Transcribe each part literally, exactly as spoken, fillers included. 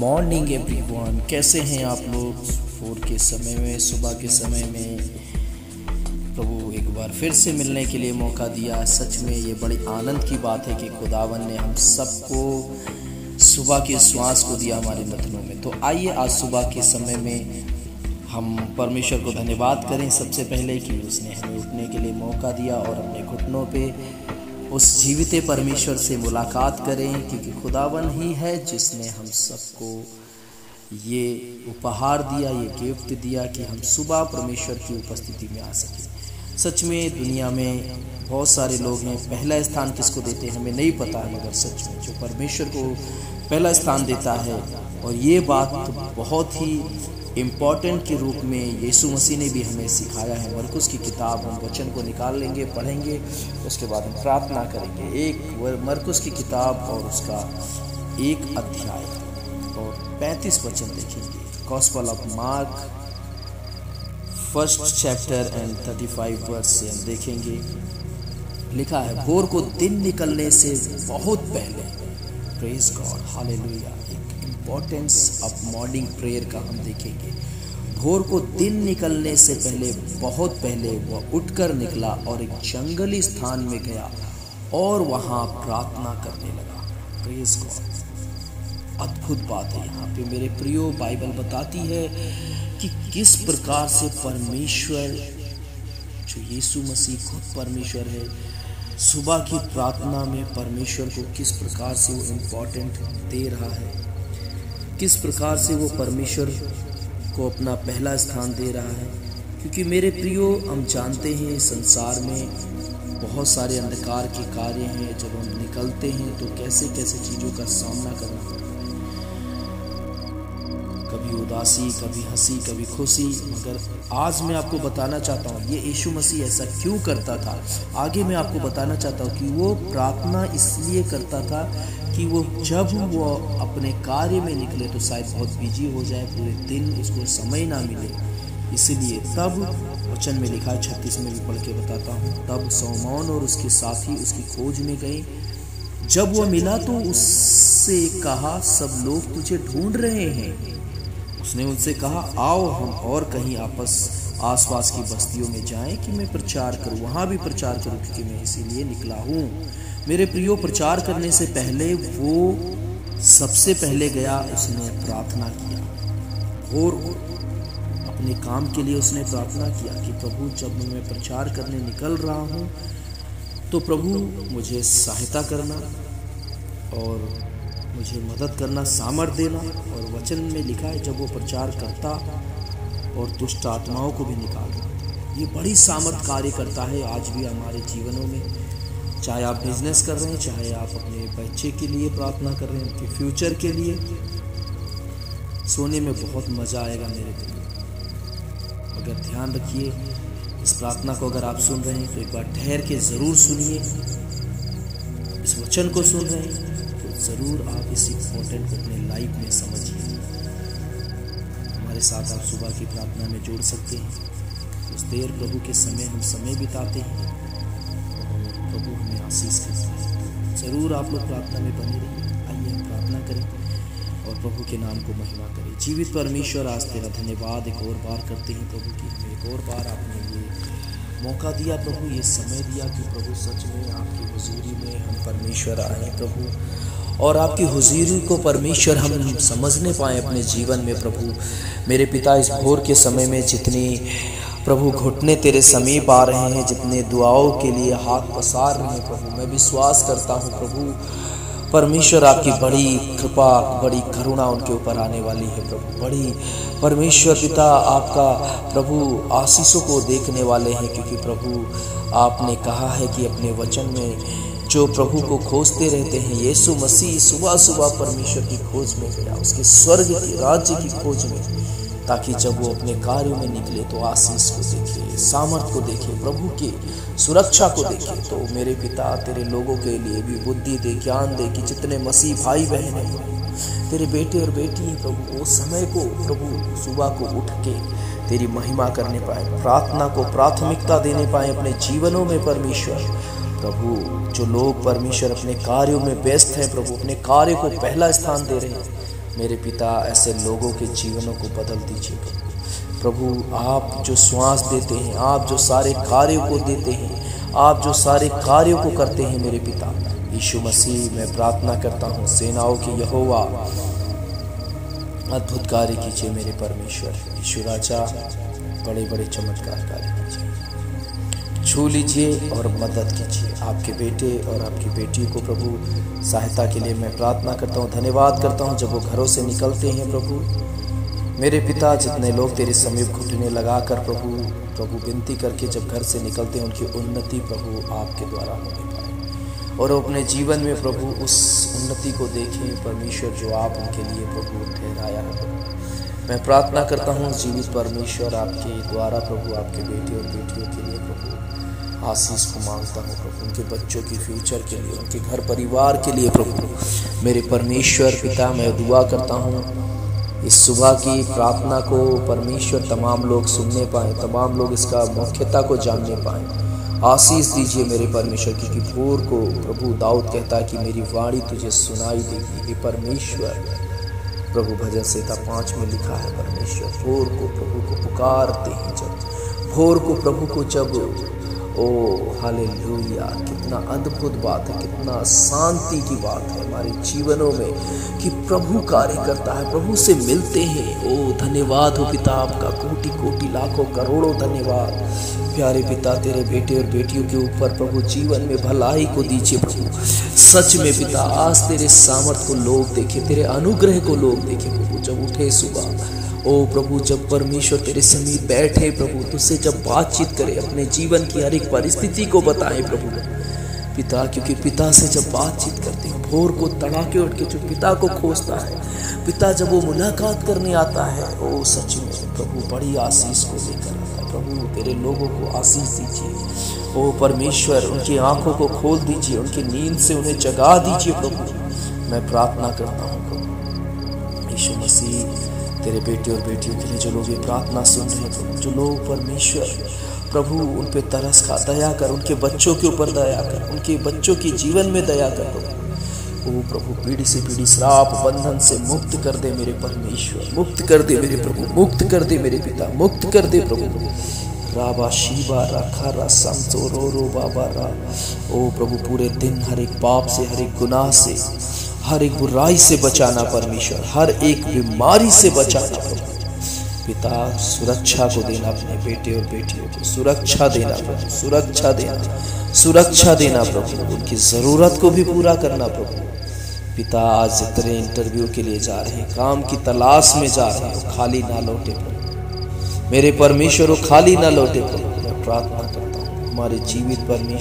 Morning everyone, कैसे हैं आप लोग। भोर के समय में, सुबह के समय में प्रभु एक बार फिर से मिलने के लिए मौका दिया। सच में ये बड़ी आनंद की बात है कि खुदावन ने हम सबको सुबह के श्वास को दिया हमारे नथनों में। तो आइए आज सुबह के समय में हम परमेश्वर को धन्यवाद करें सबसे पहले कि उसने हमें उठने के लिए मौका दिया और अपने घुटनों पे उस जीवित परमेश्वर से मुलाकात करें, क्योंकि खुदावन ही है जिसने हम सबको ये उपहार दिया, ये गिफ्ट दिया कि हम सुबह परमेश्वर की उपस्थिति में आ सकें। सच में दुनिया में बहुत सारे लोग हैं, पहला स्थान किसको देते हैं हमें नहीं पता है, मगर सच में जो परमेश्वर को पहला स्थान देता है, और ये बात बहुत ही इम्पॉर्टेंट के रूप में यीशु मसीह ने भी हमें सिखाया है। मरकुस की किताब हम वचन को निकाल लेंगे, पढ़ेंगे, उसके बाद हम प्रार्थना करेंगे। एक मरकुस की किताब और उसका एक अध्याय और पैंतीस वचन देखेंगे। Gospel of Mark first chapter and thirty five verse से हम देखेंगे। लिखा है, भोर को दिन निकलने से बहुत पहले, praise God, hallelujah, importance of morning prayer का हम देखेंगे। भोर को दिन निकलने से पहले, बहुत पहले वह उठकर निकला और एक जंगली स्थान में गया और वहाँ प्रार्थना करने लगा। प्रेज गॉड, अद्भुत बात है यहाँ पे मेरे प्रियो। बाइबल बताती है कि किस प्रकार से परमेश्वर, जो यीशु मसीह खुद परमेश्वर है, सुबह की प्रार्थना में परमेश्वर को किस प्रकार से वो इम्पोर्टेंट दे रहा है, किस प्रकार से वो परमेश्वर को अपना पहला स्थान दे रहा है। क्योंकि मेरे प्रियो, हम जानते हैं संसार में बहुत सारे अंधकार के कार्य हैं। जब हम निकलते हैं तो कैसे कैसे चीज़ों का सामना करना पड़ता है, कभी उदासी, कभी हंसी, कभी खुशी। मगर आज मैं आपको बताना चाहता हूँ ये यीशु मसीह ऐसा क्यों करता था। आगे मैं आपको बताना चाहता हूँ कि वो प्रार्थना इसलिए करता था कि वो जब वो अपने कार्य में निकले तो शायद बहुत बिजी हो जाए, पूरे दिन उसको समय ना मिले। इसीलिए तब वचन में लिखा है, छत्तीस में भी पढ़ के बताता हूँ, तब शमौन और उसके साथी उसकी खोज में गए। जब वो मिला तो उससे कहा, सब लोग तुझे ढूंढ रहे हैं। उसने उनसे कहा, आओ हम और कहीं आपस आसपास की बस्तियों में जाएं कि मैं प्रचार करूं, वहाँ भी प्रचार करूं, क्योंकि मैं इसीलिए निकला हूँ। मेरे प्रियो, प्रचार करने से पहले वो सबसे पहले गया, उसने प्रार्थना किया। भोर अपने काम के लिए उसने प्रार्थना किया कि प्रभु, जब मैं प्रचार करने निकल रहा हूँ तो प्रभु मुझे सहायता करना और मुझे मदद करना, सामर्थ देना। और वचन में लिखा है, जब वो प्रचार करता और दुष्ट आत्माओं को भी निकालता। ये बड़ी सामर्थ कार्य करता है आज भी हमारे जीवनों में। चाहे आप बिजनेस कर रहे हैं, चाहे आप अपने बच्चे के लिए प्रार्थना कर रहे हैं, उनके फ्यूचर के लिए, सोने में बहुत मज़ा आएगा मेरे प्रिय। अगर ध्यान रखिए, इस प्रार्थना को अगर आप सुन रहे हैं तो एक बार ठहर के ज़रूर सुनिए। इस वचन को सुन रहे हैं तो ज़रूर आप इस इम्पोर्टेंट को अपने लाइफ में समझिए। हमारे साथ आप सुबह की प्रार्थना में जोड़ सकते हैं। उस देर प्रभु के समय हम समय बिताते हैं, प्रभु हमें आशीष करता है। ज़रूर आप लोग प्रार्थना में बने रहिए। आइए हम प्रार्थना करें और प्रभु के नाम को महिमा करें। जीवित परमेश्वर, आज तेरा धन्यवाद एक और बार करते हैं प्रभु कि हमें एक और बार आपने ये मौका दिया प्रभु, ये समय दिया कि प्रभु सच में आपकी हुजूरी में हम परमेश्वर आए प्रभु, और आपकी हुजूरी को परमेश्वर हम समझने पाएँ अपने जीवन में प्रभु। मेरे पिता, इस भोर के समय में जितनी प्रभु घुटने तेरे समीप आ रहे हैं, जितने दुआओं के लिए हाथ पसार रहे हैं प्रभु, मैं विश्वास करता हूँ प्रभु परमेश्वर आपकी बड़ी कृपा, बड़ी करुणा उनके ऊपर आने वाली है प्रभु। बड़ी परमेश्वर पिता आपका प्रभु आशीषों को देखने वाले हैं, क्योंकि प्रभु आपने कहा है कि अपने वचन में जो प्रभु को खोजते रहते हैं, यीशु मसीह सुबह सुबह परमेश्वर की खोज में गया, उसके स्वर्ग के राज्य की खोज में, ताकि जब वो अपने कार्यों में निकले तो आशीष को देखे, सामर्थ को देखे, प्रभु की सुरक्षा को देखे। तो मेरे पिता, तेरे लोगों के लिए भी बुद्धि दे, ज्ञान दे कि जितने मसीह भाई बहन हैं, तेरे बेटे और बेटी हैं प्रभु, वो समय को प्रभु सुबह को उठ के तेरी महिमा करने पाए, प्रार्थना को प्राथमिकता देने पाए अपने जीवनों में परमेश्वर। प्रभु, जो लोग परमेश्वर अपने कार्यों में व्यस्त हैं प्रभु, अपने कार्य को पहला स्थान दे रहे हैं, मेरे पिता ऐसे लोगों के जीवनों को बदल दीजिए प्रभु। प्रभु आप जो श्वास देते हैं, आप जो सारे कार्यों को देते हैं, आप जो सारे कार्यों को करते हैं मेरे पिता यीशु मसीह, मैं प्रार्थना करता हूँ सेनाओं के यहोवा अद्भुत कार्य कीजिए मेरे परमेश्वर। यीशु राजा बड़े बड़े चमत्कार कार्य कीजिए, छू लीजिए और मदद कीजिए आपके बेटे और आपकी बेटियों को प्रभु। सहायता के लिए मैं प्रार्थना करता हूँ, धन्यवाद करता हूँ जब वो घरों से निकलते हैं प्रभु मेरे पिता। जितने लोग तेरे समीप घुटने लगा कर प्रभु प्रभु विनती करके जब घर से निकलते हैं, उनकी उन्नति प्रभु आपके द्वारा होने पाए और अपने जीवन में प्रभु उस उन्नति को देखें परमेश्वर जो आप उनके लिए प्रभु ठहराया है। मैं प्रार्थना करता हूँ जीवित परमेश्वर आपके द्वारा प्रभु आपके बेटे और बेटियों के लिए प्रभु आशीष को मांगता हूँ प्रभु, उनके बच्चों की फ्यूचर के लिए, उनके घर परिवार के लिए प्रभु मेरे परमेश्वर पिता। मैं दुआ करता हूँ इस सुबह की प्रार्थना को परमेश्वर तमाम लोग सुनने पाएँ, तमाम लोग इसका मुख्यता को जानने पाएँ। आशीष दीजिए मेरे परमेश्वर, क्योंकि भोर को प्रभु दाऊद कहता है कि मेरी वाणी तुझे सुनाई देगी। हे परमेश्वर प्रभु भजन संहिता पाँच में लिखा है परमेश्वर भोर को प्रभु को पुकारते हैं, जब भोर को प्रभु को जब ओ हालेलुया, कितना अद्भुत बात है, कितना शांति की बात है हमारे जीवनों में कि प्रभु कार्य करता है, प्रभु से मिलते हैं। ओ धन्यवाद हो पिता आपका, कोटि कोटि लाखों करोड़ों धन्यवाद प्यारे पिता। तेरे बेटे और बेटियों के ऊपर प्रभु जीवन में भलाई को दीजिए प्रभु। सच में पिता आज तेरे सामर्थ को लोग देखे, तेरे अनुग्रह को लोग देखे प्रभु। जब उठे सुबह ओ प्रभु, जब परमेश्वर तेरे समीप बैठे प्रभु, तुझसे जब बातचीत करे, अपने जीवन की हर एक परिस्थिति को बताएं प्रभु पिता, क्योंकि पिता से जब बातचीत करते हैं भोर को तड़ाके उठ के जो पिता को खोजता है पिता, जब वो मुलाकात करने आता है ओ सच में प्रभु बड़ी आशीष को लेकर आता है प्रभु। तेरे लोगों को आशीष दीजिए ओ परमेश्वर, उनकी आंखों को खोल दीजिए, उनकी नींद से उन्हें जगा दीजिए प्रभु। मैं प्रार्थना करता हूँ प्रभु यीशु मसीह तेरे बेटे और बेटियों के लिए जो लोग ये प्रार्थना सुन रहे हैं प्रभु, जो लोग परमेश्वर प्रभु उन पे तरस खा, दया कर, उनके बच्चों के ऊपर दया कर, उनके बच्चों के जीवन में दया कर प्रभु। ओ प्रभु पीढ़ी से पीढ़ी श्राप बंधन से मुक्त कर दे मेरे परमेश्वर, मुक्त कर दे मेरे प्रभु, मुक्त कर दे मेरे पिता, मुक्त कर दे प्रभु। राबा शिवा राखा रा संतो रो रो बाबा रा। ओ प्रभु पूरे दिन हर एक पाप से, हर एक गुनाह से, हर एक बुराई से बचाना परमेश्वर, हर एक बीमारी से बचाना प्रभु पिता। सुरक्षा को देना अपने बेटे और बेटियों को, सुरक्षा देना प्रभु, सुरक्षा देना, सुरक्षा देना प्रभु। उनकी ज़रूरत को भी पूरा करना प्रभु पिता। आज जितने इंटरव्यू के लिए जा रहे हैं, काम की तलाश में जा रहे हैं, खाली ना लौटे प्रभु मेरे परमेश्वर, खाली ना लौटे प्रभु। मैं प्रार्थना करता हूँ हमारे जीवित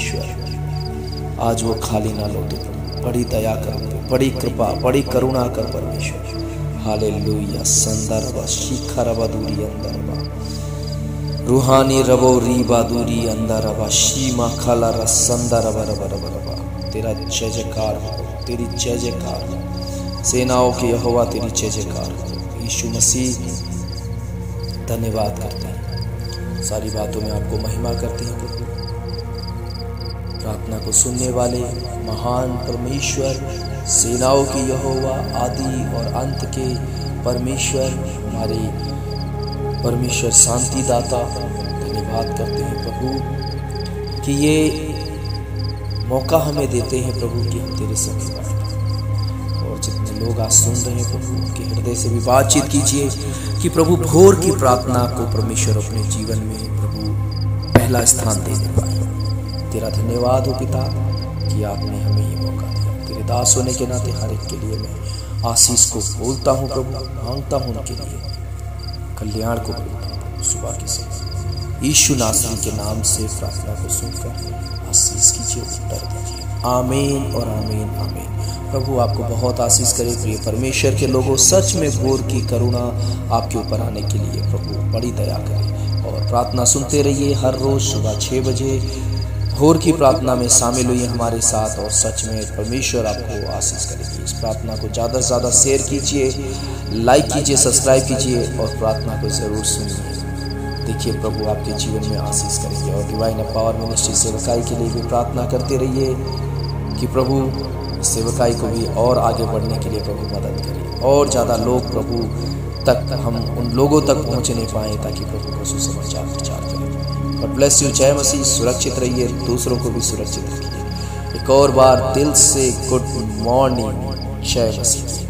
परमेश्वर आज वो खाली ना लौटे प्रभु। बड़ी दया कर, बड़ी कृपा, बड़ी करुणा कर परमेश्वर। हालेलुया। संदर्भ शिखर बदूरी अंदर रूहानी रवो री बादूरी अंदर बा शीमा खाला रसंदर बर बर बर बा। तेरा जय जयकार हो, तेरी जय जयकार हो, सेनाओं के यहोवा तेरी जय जयकार हो। यीशु मसीह धन्यवाद करते हैं, सारी बातों में आपको महिमा करते हैं प्रभु। प्रार्थना को सुनने वाले महान परमेश्वर, सेनाओं की यहोवा, आदि और अंत के परमेश्वर, हमारे परमेश्वर शांति दाता, धन्यवाद करते हैं प्रभु कि ये मौका हमें देते हैं प्रभु कि हम तेरे संग बातें। और जितने लोग आज सुन रहे हैं प्रभु, उनके हृदय से भी बातचीत कीजिए कि प्रभु भोर की प्रार्थना को परमेश्वर अपने जीवन में प्रभु पहला स्थान देने पाए। तेरा धन्यवाद हो पिता कि आपने हमें ये मौका दिया। तेरे दास होने के नाते हर एक के लिए मैं आशीष को बोलता हूँ प्रभु, मांगता हूँ उनके लिए कल्याण को बोलता हूँ सुबह के समय। यीशु नासरी के नाम से प्रार्थना को सुनकर आशीष कीजिए, उत्तर दीजिए। आमीन और आमीन आमीन। प्रभु आपको बहुत आशीष करे प्रिय परमेश्वर के लोगों। सच में भोर की करुणा आपके ऊपर आने के लिए प्रभु बड़ी दया करे। और प्रार्थना सुनते रहिए हर रोज सुबह छः बजे भोर की प्रार्थना में शामिल हुई हमारे साथ। और सच में परमेश्वर आपको आशीष करेगी। इस प्रार्थना को ज़्यादा से ज़्यादा शेयर कीजिए, लाइक कीजिए, सब्सक्राइब कीजिए और प्रार्थना को ज़रूर सुनिए। देखिए प्रभु आपके जीवन में आशीष करेंगे। और डिवाइन पावर मिनिस्ट्री सेवकाई के लिए भी प्रार्थना करते रहिए कि प्रभु इस सेवकाई को भी और आगे बढ़ने के लिए प्रभु मदद करें, और ज़्यादा लोग प्रभु तक, हम उन लोगों तक पहुँच नहीं पाए, ताकि प्रभु का सुसमाचार प्रचार करें। God bless you. जय मसीह। सुरक्षित रहिए, दूसरों को भी सुरक्षित रखिए। एक और बार दिल से गुड मॉर्निंग। जय मसीह।